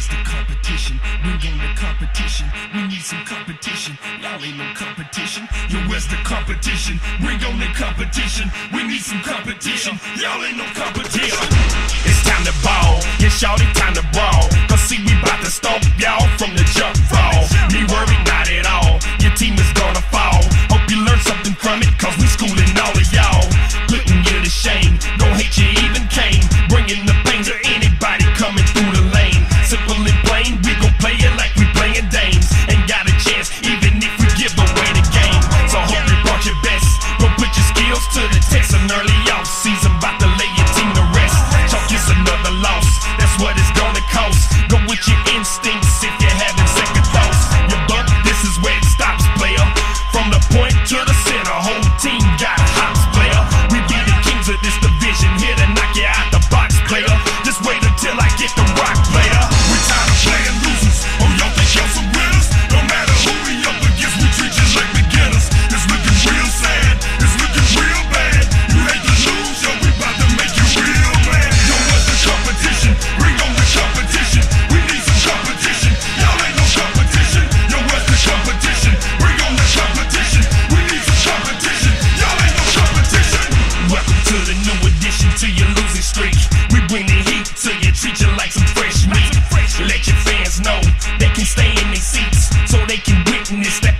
where's the competition? Bring on the competition. We need some competition. Y'all ain't no competition. Yo, where's the competition? Bring on the competition. We need some competition. Y'all ain't no competition. It's time to ball. Yeah, shawty, time to brawl. Cause see, we bout to stomp y'all from the jump ball. Me worried, not at all. Your team is gonna fall. Hope you learn something from it, cause we schooling all of y'all. Putting you to shame. Don't hate you even came. Bringing the pain to anybody coming through the lane. Simple and plain, we gon' play it like we playing dames. Ain't got a chance, even if we give away the game. So hope you brought your best. Go put your skills to the test. An early off season, bout to lay your team to rest. Chalk is another loss, that's what it's gonna cost. Go with your instincts if you're having second thoughts. Your buck, this is where it stops, player. From the point to the center, whole team got hops, player. We be the kings of this division, here to knock you out the box, player. Just wait until I get the rock, player. We tired of playing losers. Oh, y'all think y'all some winners? No matter who we up against, we treat you like beginners. It's looking real sad, it's looking real bad. You hate to lose, yo, we bout to make you real mad. Yo, what's the competition? Bring on the competition. We need some competition. Y'all ain't no competition. Yo, what's the competition? Bring on the competition. We need some competition. Y'all ain't no competition. Welcome to the new addition to your losing streak. We bring the heat to you, treat you like some fresh meat. Let your fans know they can stay in their seats so they can witness the